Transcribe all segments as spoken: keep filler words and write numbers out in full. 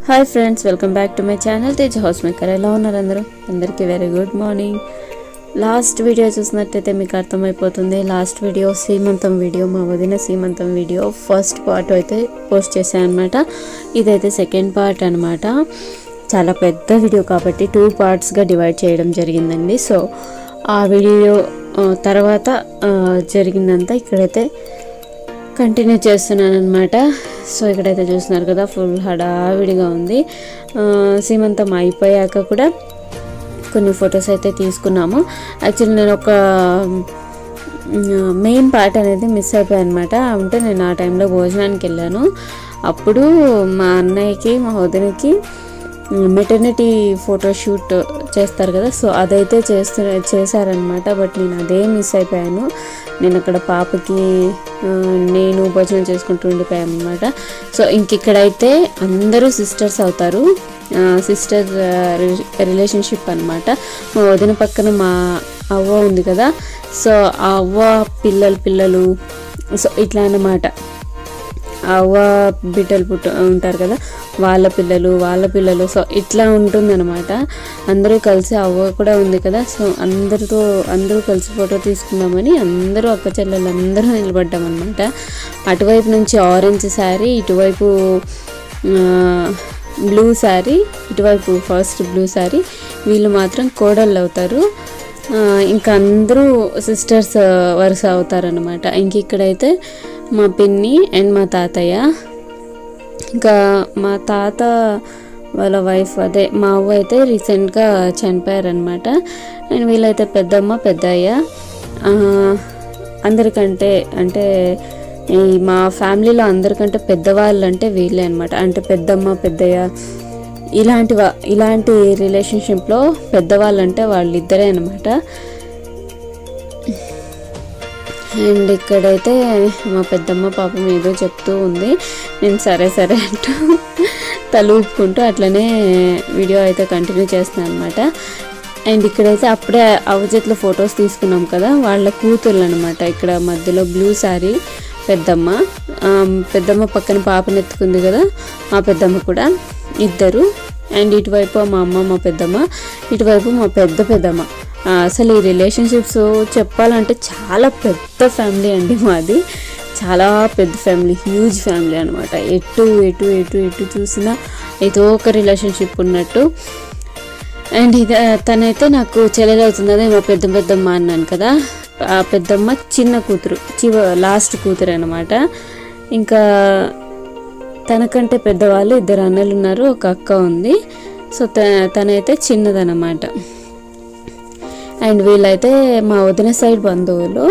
Hi friends, welcome back to my channel Tej house maker. ఎలా ఉన్నారు అందరూ? అందరికీ very good morning. Last video చూసినట్టయితే మీకు అర్థమైపోతుంది. లాస్ట్ వీడియో సీమంతం వీడియో, మా వదిన సీమంతం వీడియో ఫస్ట్ పార్ట్ అయితే పోస్ట్ చేశాను అనమాట. ఇదైతే సెకండ్ పార్ట్ అనమాట. చాలా పెద్ద వీడియో కాబట్టి టూ పార్ట్స్గా డివైడ్ చేయడం జరిగిందండి. సో ఆ వీడియో తర్వాత జరిగిందంతా ఇక్కడైతే కంటిన్యూ చేస్తున్నాను అనమాట. సో ఇక్కడైతే చూస్తున్నారు కదా, ఫుల్ హడావిడిగా ఉంది. సీమంతం అయిపోయాక కూడా కొన్ని ఫొటోస్ అయితే తీసుకున్నాము. యాక్చువల్లీ నేను ఒక మెయిన్ పార్ట్ అనేది మిస్ అయిపోయాను అనమాట. అంటే నేను ఆ టైంలో భోజనానికి వెళ్ళాను. అప్పుడు మా అన్నయ్యకి మా వదినకి మెటర్నిటీ ఫోటోషూట్ చేస్తారు కదా, సో అదైతే చేస్తూ చేశారనమాట. బట్ నేను అదే మిస్ అయిపోయాను. నేను అక్కడ పాపకి నేను భోజనం చేసుకుంటూ ఉండిపోయాను అనమాట. సో ఇంక ఇక్కడైతే అందరూ సిస్టర్స్ అవుతారు. సిస్టర్ రిలేషన్షిప్ అనమాట. మా వదిన పక్కన మా అవ్వ ఉంది కదా, సో ఆ అవ్వ పిల్లలు పిల్లలు సో ఇట్లా అన్నమాట. అవ్వ బిడ్డలు పుట్ట ఉంటారు కదా, వాళ్ళ పిల్లలు వాళ్ళ పిల్లలు సో ఇట్లా ఉంటుందన్నమాట. అందరూ కలిసి అవ్వ కూడా ఉంది కదా, సో అందరితో అందరూ కలిసి ఫోటో తీసుకుందామని అందరూ అక్క చెల్లెలు అందరూ నిలబడ్డామన్నమాట. అటువైపు నుంచి ఆరెంజ్ శారీ, ఇటువైపు బ్లూ శారీ, ఇటువైపు ఫస్ట్ బ్లూ శారీ. వీళ్ళు మాత్రం కోడళ్ళు అవుతారు. ఇంకా అందరూ సిస్టర్స్ వరుస అవుతారనమాట. ఇంక ఇక్కడైతే మా పిన్ని అండ్ మా తాతయ్య, ఇంకా మా తాత వాళ్ళ వైఫ్ అదే మా అవ్వ అయితే రీసెంట్గా చనిపోయారనమాట. అండ్ వీళ్ళైతే పెద్దమ్మ పెద్దయ్య. అందరికంటే అంటే ఈ మా ఫ్యామిలీలో అందరికంటే పెద్దవాళ్ళు అంటే వీళ్ళే అనమాట. అంటే పెద్దమ్మ పెద్దయ్య ఇలాంటి ఇలాంటి రిలేషన్షిప్లో పెద్దవాళ్ళు అంటే వాళ్ళిద్దరే అనమాట. అండ్ ఇక్కడైతే మా పెద్దమ్మ పాపం ఏదో చెప్తూ ఉంది. నేను సరే సరే అంటూ తల ఊపుకుంటూ అట్లనే వీడియో అయితే కంటిన్యూ చేస్తున్నాను అనమాట. అండ్ ఇక్కడైతే అప్పుడే అవజెట్లో ఫొటోస్ తీసుకున్నాం కదా, వాళ్ళ కూతుర్లు అనమాట. ఇక్కడ మధ్యలో బ్లూ శారీ పెద్దమ్మ, పెద్దమ్మ పక్కన పాపను ఎత్తుకుంది కదా మా పెద్దమ్మ కూడా ఇద్దరు. అండ్ ఇటువైపు మా అమ్మ మా పెద్దమ్మ, ఇటువైపు మా పెద్ద పెద్దమ్మ. అసలు ఈ రిలేషన్షిప్స్ చెప్పాలంటే చాలా పెద్ద ఫ్యామిలీ అండి మాది. చాలా పెద్ద ఫ్యామిలీ, హ్యూజ్ ఫ్యామిలీ అనమాట. ఎటు ఎటు ఎటు ఎటు చూసినా ఏదో ఒక రిలేషన్షిప్ ఉన్నట్టు. అండ్ ఇది తనైతే నాకు చెల్లెలు అవుతుంది అదే మా పెద్ద పెద్దమ్మ అన్నాను కదా, ఆ పెద్దమ్మ చిన్న కూతురు, చివ లాస్ట్ కూతురు అనమాట. ఇంకా తనకంటే పెద్దవాళ్ళు ఇద్దరు అన్నలు ఉన్నారు, ఒక అక్క ఉంది. సో త తనైతే చిన్నదనమాట. అండ్ వీళ్ళైతే మా వదిన సైడ్ బంధువులు.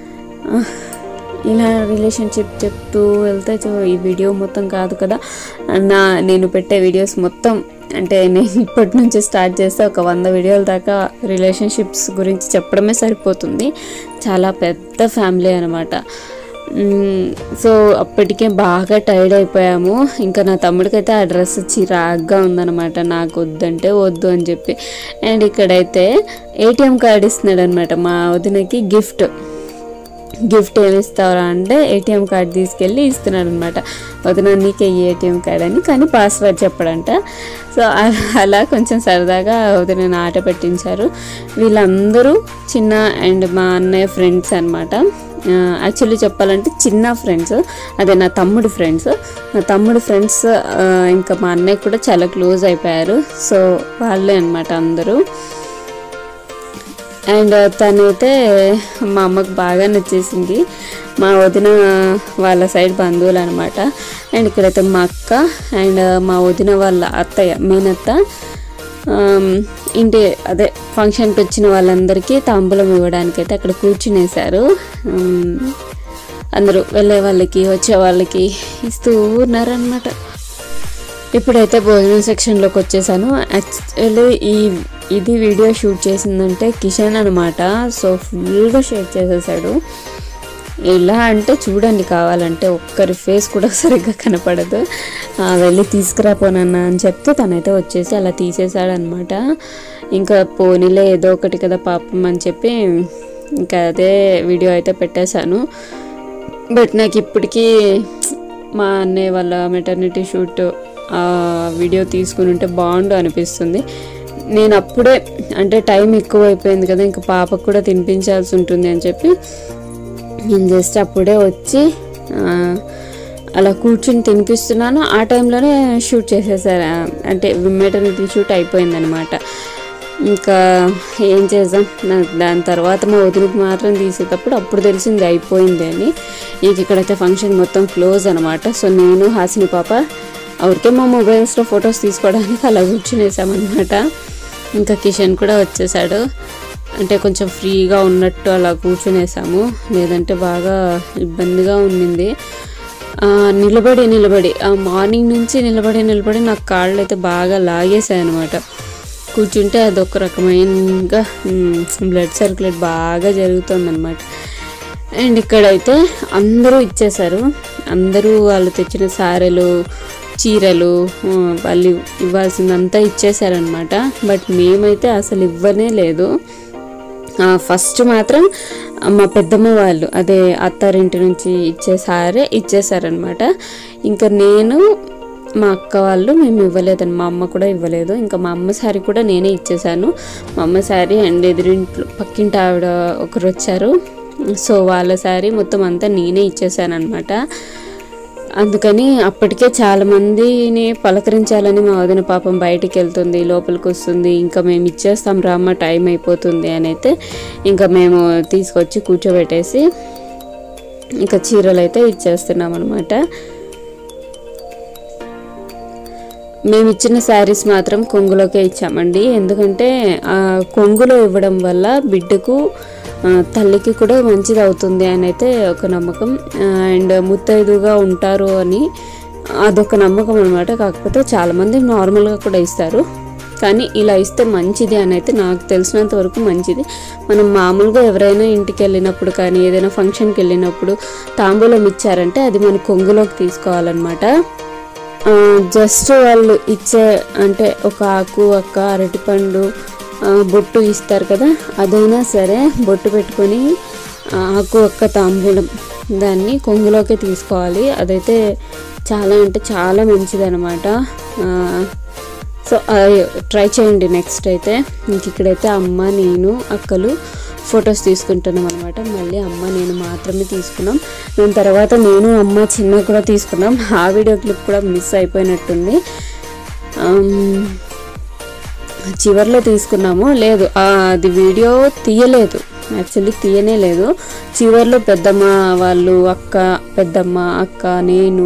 ఇలా రిలేషన్షిప్ చెప్తూ వెళ్తే ఈ వీడియో మొత్తం కాదు కదా, నా నేను పెట్టే వీడియోస్ మొత్తం అంటే నేను ఇప్పటి నుంచి స్టార్ట్ చేస్తే ఒక వంద వీడియోల దాకా రిలేషన్షిప్స్ గురించి చెప్పడమే సరిపోతుంది. చాలా పెద్ద ఫ్యామిలీ అనమాట. సో అప్పటికే బాగా టైర్డ్ అయిపోయాము. ఇంకా నా తమ్ముడికైతే ఆ డ్రెస్ చిరాగ్గా ఉందన్నమాట, నాకు వద్దంటే వద్దు అని చెప్పి. అండ్ ఇక్కడైతే ఏటీఎం కార్డు ఇస్తున్నాడు అనమాట మా వదినకి. గిఫ్ట్ గిఫ్ట్ ఏమి ఇస్తారా అంటే ఏటీఎం కార్డు తీసుకెళ్ళి ఇస్తున్నాడు అనమాట. వదిన నీకే ఈ ఏటీఎం కార్డు అని, కానీ పాస్వర్డ్ చెప్పడంట. సో అలా కొంచెం సరదాగా వదిన ఆట పెట్టించారు. వీళ్ళందరూ చిన్న అండ్ మా అన్నయ్య ఫ్రెండ్స్ అనమాట. యాక్చువల్లీ చెప్పాలంటే చిన్న ఫ్రెండ్స్, అదే నా తమ్ముడు ఫ్రెండ్స్. నా తమ్ముడు ఫ్రెండ్స్ ఇంకా మా అన్నయ్య కూడా చాలా క్లోజ్ అయిపోయారు. సో వాళ్ళే అనమాట అందరూ. అండ్ తనైతే మా అమ్మకు బాగా నచ్చేసింది, మా వదిన వాళ్ళ సైడ్ బంధువులు అనమాట. అండ్ ఇక్కడైతే మా అక్క అండ్ మా వదిన వాళ్ళ అత్తయ్య మేనత్త ఇంటి అదే ఫంక్షన్కి వచ్చిన వాళ్ళందరికీ తాంబూలం ఇవ్వడానికైతే అక్కడ కూర్చునేశారు. అందరూ వెళ్ళే వాళ్ళకి వచ్చే వాళ్ళకి ఇస్తూ ఉన్నారనమాట. ఇప్పుడైతే భోజనం సెక్షన్లోకి వచ్చేసాను. యాక్చువల్లీ ఈ ఇది వీడియో షూట్ చేసిందంటే కిషన్ అనమాట. సో ఫుల్గా షేర్ చేసేసాడు. ఎలా అంటే చూడండి, కావాలంటే ఒక్కరి ఫేస్ కూడా సరిగ్గా కనపడదు. వెళ్ళి తీసుకురాపోనన్నా అని చెప్తే తనైతే వచ్చేసి అలా తీసేసాడనమాట. ఇంకా పోనీలే ఏదో ఒకటి కదా పాపం అని చెప్పి ఇంకా అదే వీడియో అయితే పెట్టేశాను. బట్ నాకు ఇప్పటికీ మా అన్నయ్య వాళ్ళ మెటర్నిటీ షూట్ వీడియో తీసుకుని ఉంటే బాగుండు అనిపిస్తుంది. నేను అప్పుడే అంటే టైం ఎక్కువ అయిపోయింది కదా, ఇంకా పాపకు కూడా తినిపించాల్సి ఉంటుంది అని చెప్పి నేను జస్ట్ అప్పుడే వచ్చి అలా కూర్చుని తినిపిస్తున్నాను. ఆ టైంలోనే షూట్ చేసేసారు, అంటే మెటర్నిటీ షూట్ అయిపోయిందనమాట. ఇంకా ఏం చేద్దాం, దాని తర్వాత మా వదిలికి మాత్రం తీసేటప్పుడు అప్పుడు తెలిసింది అయిపోయింది అని. ఇంక ఇక్కడైతే ఫంక్షన్ మొత్తం క్లోజ్ అనమాట. సో నేను హాసిని పాప ఎవరికే మా మొబైల్స్లో ఫొటోస్ తీసుకోవడానికి అలా కూర్చునేసామన్నమాట. ఇంకా కిషన్ కూడా వచ్చేసాడు, అంటే కొంచెం ఫ్రీగా ఉన్నట్టు అలా కూర్చునేసాము, లేదంటే బాగా ఇబ్బందిగా ఉండింది. నిలబడి నిలబడి మార్నింగ్ నుంచి నిలబడి నిలబడి నాకు కాళ్ళు అయితే బాగా లాగేసాయి అనమాట. కూర్చుంటే అదొక రకమైనగా బ్లడ్ సర్క్యులేట్ బాగా జరుగుతుందన్నమాట. అండ్ ఇక్కడైతే అందరూ ఇచ్చేశారు, అందరూ వాళ్ళు తెచ్చిన సారెలు చీరలు వాళ్ళు ఇవ్వాల్సిందంతా ఇచ్చేసారనమాట. బట్ మేమైతే అసలు ఇవ్వనే లేదు. ఫస్ట్ మాత్రం మా పెద్దమ్మ వాళ్ళు అదే అత్తారింటి నుంచి ఇచ్చేసారే ఇచ్చేసారనమాట. ఇంకా నేను మా అక్క వాళ్ళు మేము ఇవ్వలేదని, మా అమ్మ కూడా ఇవ్వలేదు. ఇంకా మా అమ్మ శారీ కూడా నేనే ఇచ్చేసాను. మా అమ్మ శారీ అండ్ ఎదురింట్లో పక్కింటి ఆవిడ ఒకరు వచ్చారు, సో వాళ్ళ శారీ మొత్తం అంతా నేనే ఇచ్చేసాను అనమాట. అందుకని అప్పటికే చాలామందిని పలకరించాలని మా వదిన పాపం బయటికి వెళ్తుంది, లోపలికి వస్తుంది, ఇంకా మేము ఇచ్చేస్తాం రామ్మ టైం అయిపోతుంది అని అయితే ఇంకా మేము తీసుకొచ్చి కూర్చోబెట్టేసి ఇంకా చీరలు అయితే ఇచ్చేస్తున్నాం అనమాట. మేము ఇచ్చిన శారీస్ మాత్రం కొంగులోకే ఇచ్చామండి, ఎందుకంటే కొంగులో ఇవ్వడం వల్ల బిడ్డకు తల్లికి కూడా మంచిది అవుతుంది అని అయితే ఒక నమ్మకం, అండ్ ముత్తైదుగా ఉంటారు అని అదొక నమ్మకం అనమాట. కాకపోతే చాలామంది నార్మల్గా కూడా ఇస్తారు, కానీ ఇలా ఇస్తే మంచిది అని అయితే నాకు తెలిసినంత వరకు మంచిది. మనం మామూలుగా ఎవరైనా ఇంటికి వెళ్ళినప్పుడు కానీ ఏదైనా ఫంక్షన్కి వెళ్ళినప్పుడు తాంబూలం ఇచ్చారంటే అది మన కొంగులోకి తీసుకోవాలన్నమాట. జస్ట్ వాళ్ళు ఇచ్చే అంటే ఒక ఆకు ఒక్క అరటిపండు బొట్టు ఇస్తారు కదా, అదైనా సరే బొట్టు పెట్టుకొని ఆకు ఒక్క తాంబూలం దాన్ని కొంగులోకి తీసుకోవాలి. అదైతే చాలా అంటే చాలా మంచిది అనమాట. సో ట్రై చేయండి నెక్స్ట్ అయితే. ఇంక ఇక్కడైతే అమ్మ నేను అక్కలు ఫొటోస్ తీసుకుంటున్నాం అనమాట. మళ్ళీ అమ్మ నేను మాత్రమే తీసుకున్నాం, దాని తర్వాత నేను అమ్మ చిన్న కూడా తీసుకున్నాం. ఆ వీడియో క్లిప్ కూడా మిస్ అయిపోయినట్టుంది, చివరిలో తీసుకున్నాము. లేదు అది వీడియో తీయలేదు, యాక్చువల్లీ తీయనే లేదు. చివరిలో పెద్దమ్మ వాళ్ళు అక్క పెద్దమ్మ అక్క నేను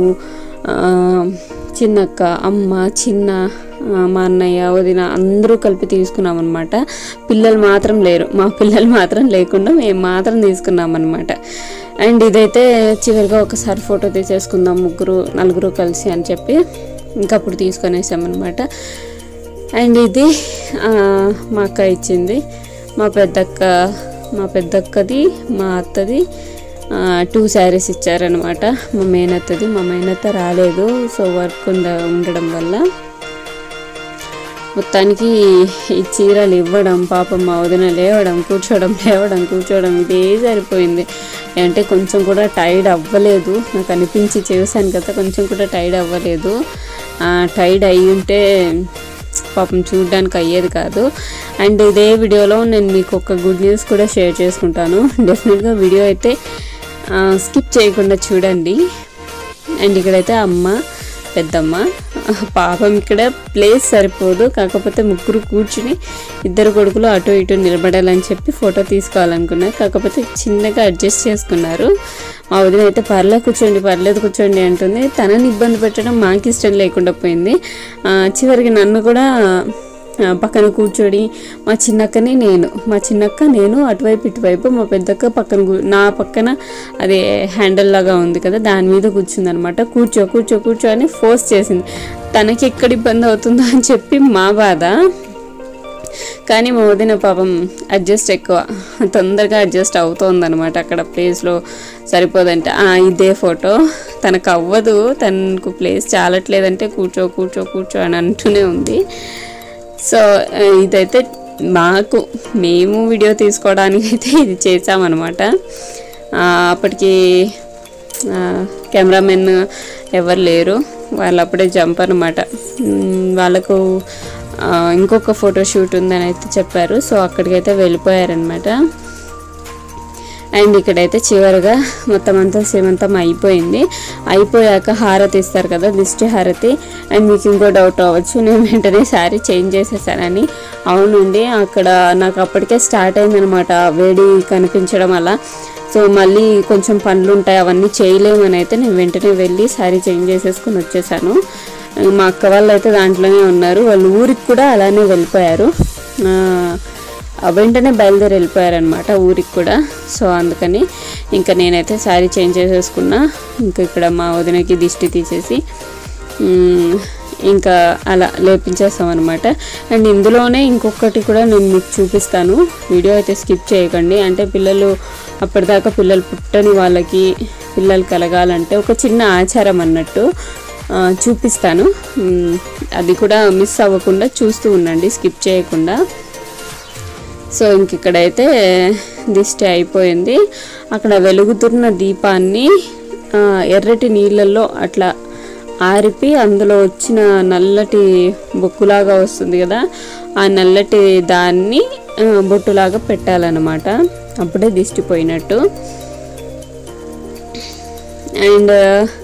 చిన్నక్క అమ్మ చిన్న మా అన్నయ్య వదిన అందరూ కలిపి తీసుకున్నాం అనమాట. పిల్లలు మాత్రం లేరు, మా పిల్లలు మాత్రం లేకుండా మేము మాత్రం తీసుకున్నాం అనమాట. అండ్ ఇదైతే చివరిగా ఒకసారి ఫోటో తీసేసుకుందాం ముగ్గురు నలుగురు కలిసి అని చెప్పి ఇంకా అప్పుడు తీసుకొనేసామన్నమాట. అండ్ ఇది మా అక్క ఇచ్చింది, మా పెద్దక్క మా పెద్దక్కది మా అత్తది టూ శారీస్ ఇచ్చారనమాట. మా మేనత్తది మా మేనత్త రాలేదు, సో వర్క్ ఉండడం వల్ల మొత్తానికి ఈ చీరలు ఇవ్వడం పాపం మా వదిన లేవడం కూర్చోవడం లేవడం కూర్చోవడం ఇదే సరిపోయింది. అంటే కొంచెం కూడా టైర్డ్ అవ్వలేదు, నాకు అనిపించి చేశాను కదా, కొంచెం కూడా టైర్డ్ అవ్వలేదు. టైర్డ్ అయ్యి ఉంటే పాపం చూడడానికి అయ్యేది కాదు. అండ్ ఇదే వీడియోలో నేను మీకు ఒక గుడ్ న్యూస్ కూడా షేర్ చేసుకుంటాను, డెఫినెట్గా వీడియో అయితే స్కిప్ చేయకుండా చూడండి. అండ్ ఇక్కడైతే అమ్మ పెద్దమ్మ పాపం ఇక్కడ ప్లేస్ సరిపోదు, కాకపోతే ముగ్గురు కూర్చుని ఇద్దరు కొడుకులు అటు ఇటు నిలబడాలని చెప్పి ఫోటో తీసుకోవాలనుకున్నారు, కాకపోతే చిన్నగా అడ్జస్ట్ చేసుకున్నారు. మా వదిన అయితే పర్లేదు కూర్చోండి పర్లేదు కూర్చోండి అంటుంది, తనని ఇబ్బంది పెట్టడం మాకు ఇష్టం లేకుండా పోయింది. చివరికి నన్ను కూడా పక్కన కూర్చొని మా చిన్నక్కని నేను మా చిన్నక్క నేను అటువైపు ఇటువైపు మా పెద్దక్క పక్కన నా పక్కన అదే హ్యాండిల్ లాగా ఉంది కదా దాని మీద కూర్చుంది అనమాట. కూర్చో కూర్చో కూర్చో అని ఫోర్స్ చేసింది, తనకి ఎక్కడ ఇబ్బంది అవుతుందో అని చెప్పి మా బాధ. కానీ మా వదిన పాపం అడ్జస్ట్ ఎక్కువ తొందరగా అడ్జస్ట్ అవుతుంది అనమాట, అక్కడ ప్లేస్లో సరిపోదంటే ఇదే ఫోటో తనకు అవ్వదు, తనకు ప్లేస్ చాలట్లేదంటే కూర్చో కూర్చో కూర్చో అని అంటూనే ఉంది. సో ఇదైతే మాకు మేము వీడియో తీసుకోవడానికి అయితే ఇది చేసామన్నమాట. అప్పటికి కెమెరామెన్ ఎవరు లేరు, వాళ్ళు అప్పుడే జంప్ అనమాట. వాళ్ళకు ఇంకొక ఫోటోషూట్ ఉందని అయితే చెప్పారు. సో అక్కడికైతే వెళ్ళిపోయారనమాట. అండ్ ఇక్కడైతే చివరిగా మొత్తం అంతా సీమంతం అయిపోయింది. అయిపోయాక హారతి ఇస్తారు కదా, దిష్టి హారతి. అండ్ మీకు ఇంకో డౌట్ అవ్వచ్చు, నేను వెంటనే శారీ చేంజ్ చేసేసానని. అవునండి, అక్కడ నాకు అప్పటికే స్టార్ట్ అయిందనమాట వేడి కనిపించడం అలా. సో మళ్ళీ కొంచెం పనులు ఉంటాయి, అవన్నీ చేయలేమని అయితే నేను వెంటనే వెళ్ళి శారీ చేంజ్ చేసేసుకుని వచ్చేసాను. మా అక్క వాళ్ళు అయితే దాంట్లోనే ఉన్నారు. వాళ్ళు ఊరికి కూడా అలానే వెళ్ళిపోయారు, వెంటనే బయలుదేరి వెళ్ళిపోయారనమాట ఊరికి కూడా. సో అందుకని ఇంకా నేనైతే శారీ చేంజ్ చేసేసుకున్నా. ఇంకా ఇక్కడ మా వదినకి దిష్టి తీసేసి ఇంకా అలా లేపించేస్తాం అనమాట. అండ్ ఇందులోనే ఇంకొకటి కూడా నేను మీకు చూపిస్తాను, వీడియో అయితే స్కిప్ చేయకండి. అంటే పిల్లలు అప్పటిదాకా పిల్లలు పుట్టని వాళ్ళకి పిల్లలు కలగాలంటే ఒక చిన్న ఆచారం అన్నట్టు చూపిస్తాను. అది కూడా మిస్ అవ్వకుండా చూస్తూ ఉండండి, స్కిప్ చేయకుండా. సో ఇంక ఇక్కడైతే దిష్టి అయిపోయింది. అక్కడ వెలుగుతున్న దీపాన్ని ఎర్రటి నీళ్ళల్లో అట్లా ఆరిపి అందులో వచ్చిన నల్లటి బొక్కులాగా వస్తుంది కదా, ఆ నల్లటి దాన్ని బొట్టులాగా పెట్టాలన్నమాట, అప్పుడే దిష్టి పోయినట్టు. అండ్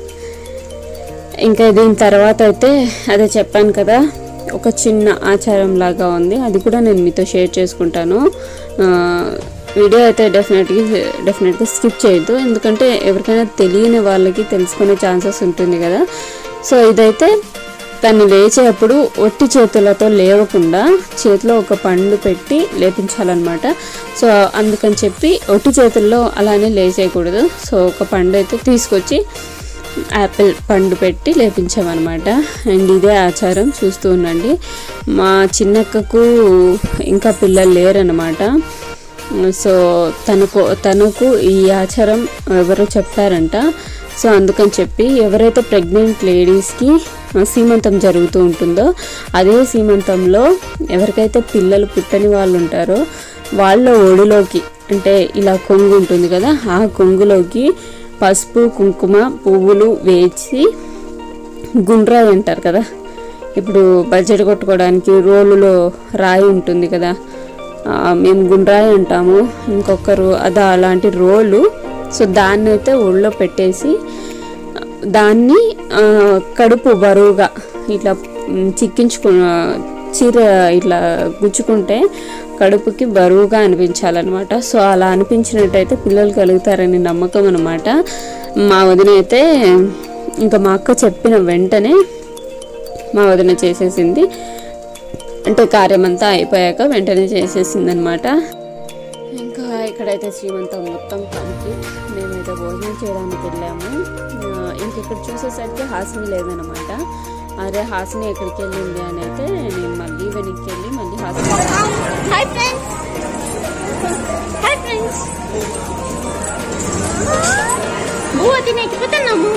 ఇంకా దీని తర్వాత అయితే అదే చెప్పాను కదా, ఒక చిన్న ఆచారం లాగా ఉంది, అది కూడా నేను మీతో షేర్ చేసుకుంటాను. వీడియో అయితే డెఫినెట్గా డెఫినెట్గా స్కిప్ చేయొద్దు, ఎందుకంటే ఎవరికైనా తెలియని వాళ్ళకి తెలుసుకునే ఛాన్సెస్ ఉంటుంది కదా. సో ఇదైతే తను లేచేటప్పుడు ఒట్టి చేతులతో లేవకుండా చేతిలో ఒక పండు పెట్టి లేపించాలన్నమాట. సో అందుకని చెప్పి ఒట్టి చేతుల్లో అలానే లేచేయకూడదు. సో ఒక పండు అయితే తీసుకొచ్చి యాపిల్ పండు పెట్టి లేపించామన్నమాట. అండ్ ఇదే ఆచారం, చూస్తూ ఉండండి. మా చిన్నక్కకు ఇంకా పిల్లలు లేరన్నమాట. సో తనకు తనకు ఈ ఆచారం ఎవరో చెప్పారంట. సో అందుకని చెప్పి ఎవరైతే ప్రెగ్నెంట్ లేడీస్కి సీమంతం జరుగుతూ ఉంటుందో అదే సీమంతంలో ఎవరికైతే పిల్లలు పుట్టని వాళ్ళు ఉంటారో వాళ్ళ ఒడిలోకి, అంటే ఇలా కొంగు ఉంటుంది కదా, ఆ కొంగులోకి పసుపు కుంకుమ పువ్వులు వేసి గుండ్రాయి అంటారు కదా, ఇప్పుడు బడ్జెట్ కొట్టుకోవడానికి రోలులో రాయి ఉంటుంది కదా, మేము గుండ్రాయి అంటాము, ఇంకొకరు అదా అలాంటి రోలు. సో దాన్ని అయితే ఒళ్ళో పెట్టేసి దాన్ని కడుపు బరువుగా ఇట్లా చిక్కించుకు చీర ఇట్లా గుచ్చుకుంటే కడుపుకి బరువుగా అనిపించాలన్నమాట. సో అలా అనిపించినట్టయితే పిల్లలు కలుగుతారని నమ్మకం అనమాట. మా వదిన అయితే ఇంకా మా అక్క చెప్పిన వెంటనే మా వదిన చేసేసింది, అంటే కార్యమంతా అయిపోయాక వెంటనే చేసేసింది అనమాట. ఇంకా ఇక్కడైతే శ్రీమంతం మొత్తం కంప్లీట్. మేమైతే భోజనం చేయడానికి వెళ్ళాము. ఇంక ఇక్కడ చూసేసరికి హాసిని లేదనమాట. అరే హాసిని ఎక్కడికి వెళ్ళింది అని అయితే నేను మళ్ళీ వెనక్కి వెళ్ళి మళ్ళీ Hasini hi friends hi friends బువ్వ తినేకిపోతున్నాము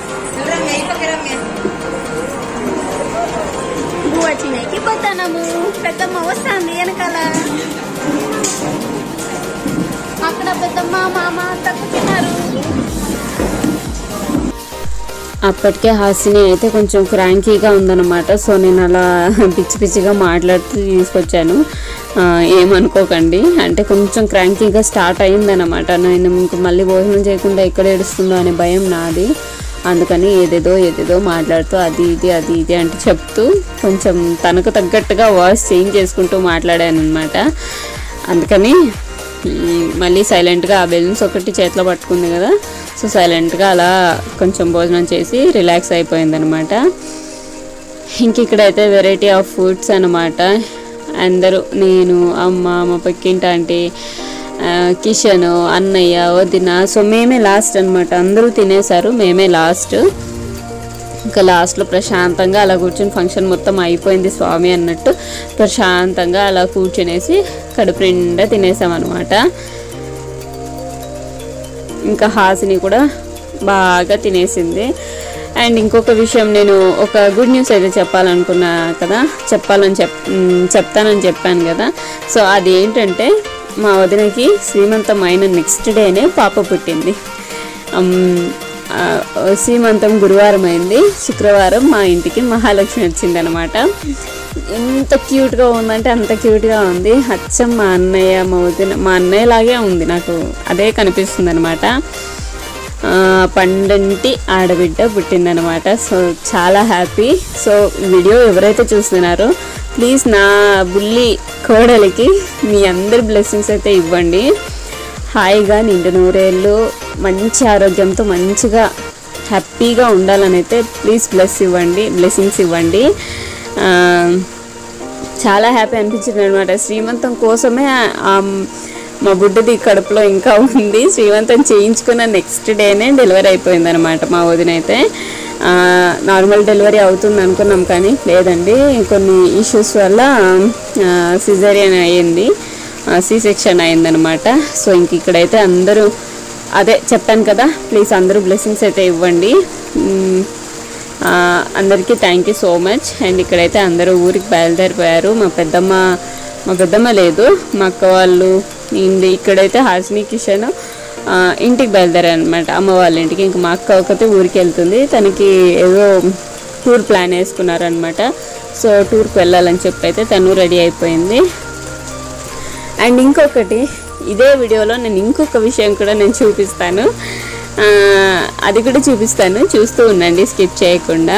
బువ్వ తినేకిపోతున్నాము. పెద్దమ్మ వస్తుంది వెనకాల, అక్కడ పెద్దమ్మ మామ తగ్గుతున్నారు. అప్పటికే హాసిని అయితే కొంచెం క్రాంకీగా ఉందన్నమాట. సో నేను అలా పిచ్చి పిచ్చిగా మాట్లాడుతూ తీసుకొచ్చాను, ఏమనుకోకండి. అంటే కొంచెం క్రాంకీగా స్టార్ట్ అయిందనమాట. నేను ఇంక మళ్ళీ భోజనం చేయకుండా ఎక్కడ ఏడుస్తుందో అనే భయం నాది. అందుకని ఏదేదో ఏదేదో మాట్లాడుతూ అది ఇది అది ఇది అంటే చెప్తూ కొంచెం తనకు తగ్గట్టుగా వాయిస్ చేంజ్ చేసుకుంటూ మాట్లాడాను అనమాట. అందుకని మళ్ళీ సైలెంట్గా ఆ బెలూన్స్ ఒకటి చేతిలో పట్టుకుంది కదా, సో సైలెంట్గా అలా కొంచెం భోజనం చేసి రిలాక్స్ అయిపోయిందనమాట. ఇంక ఇక్కడైతే వెరైటీ ఆఫ్ ఫుడ్స్ అనమాట. అందరూ నేను అమ్మ మా పక్కింటి ఆంటీ కిషన్ అన్నయ్య వదిన, సో మేమే లాస్ట్ అనమాట. అందరూ తినేశారు, మేమే లాస్ట్. ఇంకా లాస్ట్లో ప్రశాంతంగా అలా కూర్చొని ఫంక్షన్ మొత్తం అయిపోయింది స్వామి అన్నట్టు ప్రశాంతంగా అలా కూర్చునేసి కడుపు నిండా తినేసామన్నమాట. ఇంకా హాసిని కూడా బాగా తినేసింది. అండ్ ఇంకొక విషయం, నేను ఒక గుడ్ న్యూస్ అయితే చెప్పాలనుకున్నా కదా, చెప్పాలని చెప్ చెప్తానని చెప్పాను కదా. సో అది ఏంటంటే మా వదినకి శ్రీమంతం అయిన నెక్స్ట్ డేనే పాప పుట్టింది. సీమంతం గురువారం అయింది, శుక్రవారం మా ఇంటికి మహాలక్ష్మి వచ్చిందనమాట. ఎంత క్యూట్గా ఉందంటే అంత క్యూట్గా ఉంది. అచ్చం మా అన్నయ్య మా వదిన మా అన్నయ్య లాగే ఉంది, నాకు అదే కనిపిస్తుంది అనమాట. పండంటి ఆడబిడ్డ పుట్టిందనమాట. సో చాలా హ్యాపీ. సో వీడియో ఎవరైతే చూస్తున్నారో ప్లీజ్ నా బుల్లి కోడలికి మీ అందరి బ్లెస్సింగ్స్ అయితే ఇవ్వండి. హాయిగా నిండు నూరేళ్ళు మంచి ఆరోగ్యంతో మంచిగా హ్యాపీగా ఉండాలని అయితే ప్లీజ్ బ్లెస్ ఇవ్వండి బ్లెస్సింగ్స్ ఇవ్వండి. చాలా హ్యాపీ అనిపించింది అనమాట. శ్రీమంతం కోసమే మా బుడ్డది కడుపులో ఇంకా ఉంది. శ్రీమంతం చేయించుకున్న నెక్స్ట్ డేనే డెలివరీ అయిపోయింది అనమాట మా వదిన అయితే. నార్మల్ డెలివరీ అవుతుంది అనుకున్నాం కానీ లేదండి, కొన్ని ఇష్యూస్ వల్ల సిజేరియన్ అయ్యింది, సి సెక్షన్ అయిందనమాట. సో ఇంక ఇక్కడైతే అందరూ అదే చెప్పాను కదా, ప్లీజ్ అందరూ బ్లెస్సింగ్స్ అయితే ఇవ్వండి. అందరికీ thank you so much. And ఇక్కడైతే అందరూ ఊరికి బయలుదేరిపోయారు. మా పెద్దమ్మ మా పెద్దమ్మ లేదు, మా అక్క వాళ్ళు ఇండి ఇక్కడైతే హాసిని కిషన్ ఇంటికి బయలుదేరారు అనమాట, అమ్మ వాళ్ళ ఇంటికి. ఇంక మా అక్క ఒకతే ఊరికి వెళ్తుంది, తనకి ఏదో టూర్ ప్లాన్ వేసుకున్నారనమాట. సో టూర్కి వెళ్ళాలని చెప్పి అయితే తను రెడీ అయిపోయింది. అండ్ ఇంకొకటి, ఇదే వీడియోలో నేను ఇంకొక విషయం కూడా నేను చూపిస్తాను, అది కూడా చూపిస్తాను, చూస్తూ ఉండండి స్కిప్ చేయకుండా.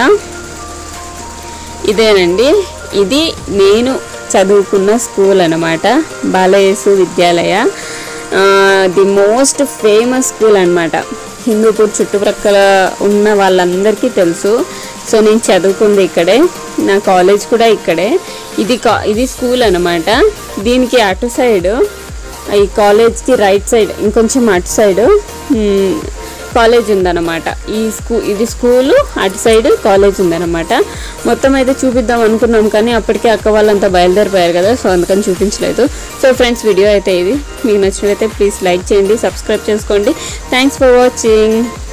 ఇదేనండి, ఇది నేను చదువుకున్న స్కూల్ అనమాట, Balayesu Vidyalaya. The most famous school అనమాట, హిందూపూర్ చుట్టుప్రక్కల ఉన్న వాళ్ళందరికీ తెలుసు. సో నేను చదువుకుంది ఇక్కడే, నా కాలేజ్ కూడా ఇక్కడే. ఇది కా ఇది స్కూల్ అనమాట. దీనికి అటు సైడు, ఈ కాలేజ్కి రైట్ సైడ్ ఇంకొంచెం అటు సైడు కాలేజ్ ఉందన్నమాట. ఈ స్కూ ఇది స్కూలు, అటు సైడ్ కాలేజ్ ఉందన్నమాట. మొత్తం అయితే చూపిద్దాం అనుకున్నాం కానీ అప్పటికే అక్క వాళ్ళంతా బయలుదేరిపోయారు కదా, సో అందుకని చూపించలేదు. సో ఫ్రెండ్స్, వీడియో అయితే ఇది. మీకు నచ్చినట్లయితే ప్లీజ్ లైక్ చేయండి, సబ్స్క్రైబ్ చేసుకోండి. Thanks for watching.